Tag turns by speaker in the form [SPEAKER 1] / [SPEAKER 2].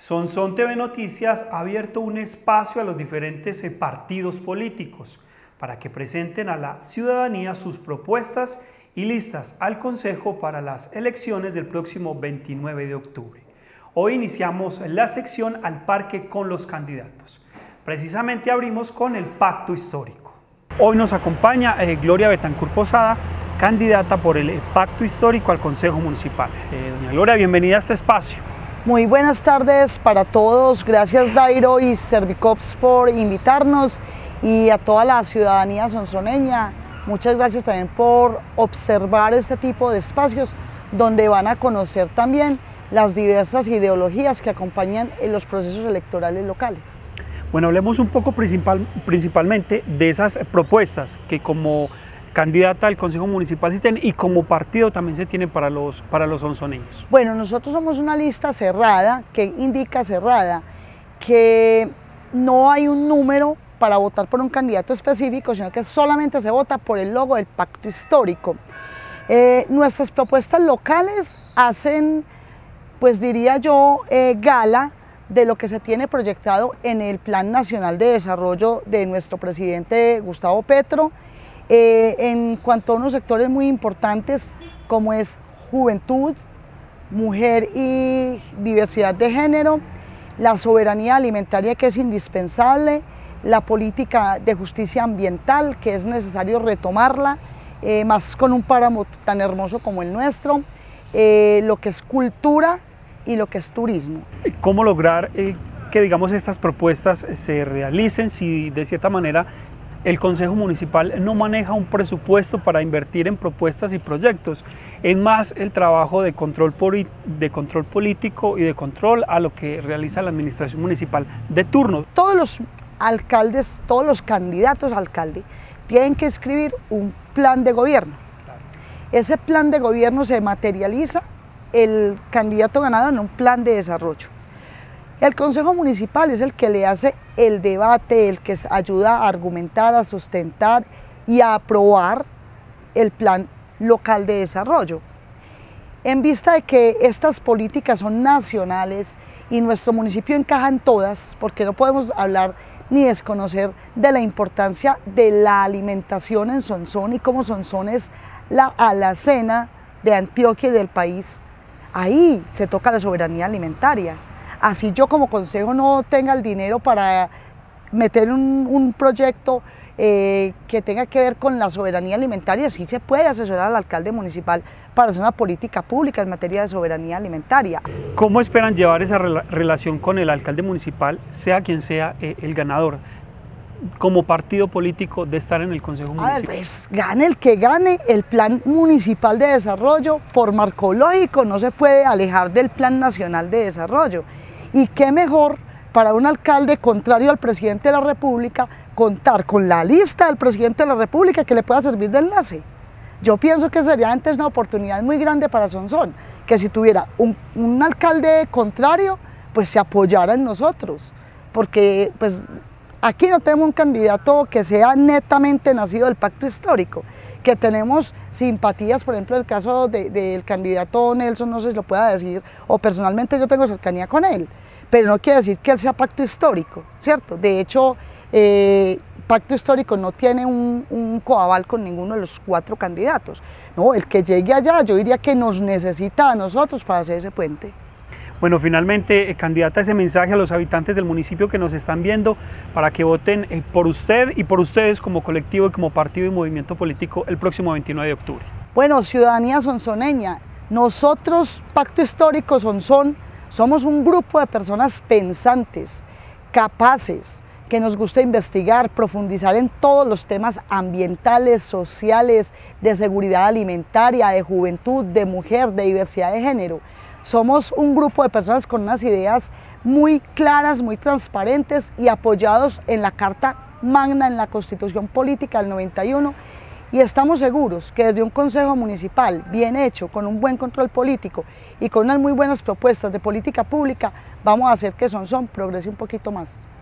[SPEAKER 1] Sonsón TV Noticias ha abierto un espacio a los diferentes partidos políticos para que presenten a la ciudadanía sus propuestas y listas al Consejo para las elecciones del próximo 29 de octubre. Hoy iniciamos la sección Al Parque con los candidatos. Precisamente abrimos con el Pacto Histórico. Hoy nos acompaña Gloria Betancourt Posada, candidata por el Pacto Histórico al Consejo Municipal. Doña Gloria, bienvenida a este espacio.
[SPEAKER 2] Muy buenas tardes para todos, gracias Dairo y Servicops por invitarnos y a toda la ciudadanía sonsoneña. Muchas gracias también por observar este tipo de espacios donde van a conocer también las diversas ideologías que acompañan en los procesos electorales locales.
[SPEAKER 1] Bueno, hablemos un poco principalmente de esas propuestas que como candidata al Consejo Municipal se tiene y como partido también se tiene para los sonsoneños.
[SPEAKER 2] Bueno, nosotros somos una lista cerrada, que indica cerrada, que no hay un número para votar por un candidato específico, sino que solamente se vota por el logo del Pacto Histórico. Nuestras propuestas locales hacen, pues diría yo, gala de lo que se tiene proyectado en el Plan Nacional de Desarrollo de nuestro presidente Gustavo Petro, en cuanto a unos sectores muy importantes como es juventud, mujer y diversidad de género, la soberanía alimentaria que es indispensable, la política de justicia ambiental que es necesario retomarla, más con un páramo tan hermoso como el nuestro, lo que es cultura y lo que es turismo.
[SPEAKER 1] ¿Cómo lograr que digamos estas propuestas se realicen si de cierta manera el Consejo Municipal no maneja un presupuesto para invertir en propuestas y proyectos? Es más el trabajo de control político y de control a lo que realiza la administración municipal de turno.
[SPEAKER 2] Todos los alcaldes, todos los candidatos a alcalde tienen que escribir un plan de gobierno. Claro. Ese plan de gobierno se materializa el candidato ganador en un plan de desarrollo. El Consejo Municipal es el que le hace el debate, el que ayuda a argumentar, a sustentar y a aprobar el plan local de desarrollo. En vista de que estas políticas son nacionales y nuestro municipio encaja en todas, porque no podemos hablar ni desconocer de la importancia de la alimentación en Sonsón y cómo Sonsón es la alacena de Antioquia y del país, ahí se toca la soberanía alimentaria. Así yo como consejo no tenga el dinero para meter un proyecto que tenga que ver con la soberanía alimentaria, sí se puede asesorar al alcalde municipal para hacer una política pública en materia de soberanía alimentaria.
[SPEAKER 1] ¿Cómo esperan llevar esa relación con el alcalde municipal, sea quien sea el ganador, como partido político de estar en el Consejo Municipal?
[SPEAKER 2] Pues gane el que gane, el Plan Municipal de Desarrollo, por marco lógico, no se puede alejar del Plan Nacional de Desarrollo. Y qué mejor para un alcalde contrario al presidente de la República contar con la lista del presidente de la República que le pueda servir de enlace. Yo pienso que sería antes una oportunidad muy grande para Sonsón, que si tuviera un alcalde contrario, pues se apoyara en nosotros, porque pues aquí no tenemos un candidato que sea netamente nacido del Pacto Histórico, que tenemos simpatías, por ejemplo, el caso del candidato Nelson, no sé si lo pueda decir, o personalmente yo tengo cercanía con él, pero no quiere decir que él sea Pacto Histórico, ¿cierto? De hecho, Pacto Histórico no tiene un coaval con ninguno de los 4 candidatos, ¿no? El que llegue allá, yo diría que nos necesita a nosotros para hacer ese puente.
[SPEAKER 1] Bueno, finalmente, candidata, ese mensaje a los habitantes del municipio que nos están viendo para que voten por usted y por ustedes como colectivo y como partido y movimiento político el próximo 29 de octubre.
[SPEAKER 2] Bueno, ciudadanía sonsoneña, nosotros, Pacto Histórico Sonsón, somos un grupo de personas pensantes, capaces, que nos gusta investigar, profundizar en todos los temas ambientales, sociales, de seguridad alimentaria, de juventud, de mujer, de diversidad de género. Somos un grupo de personas con unas ideas muy claras, muy transparentes y apoyados en la Carta Magna, en la Constitución Política del 91, y estamos seguros que desde un Consejo Municipal bien hecho, con un buen control político y con unas muy buenas propuestas de política pública, vamos a hacer que Sonsón progrese un poquito más.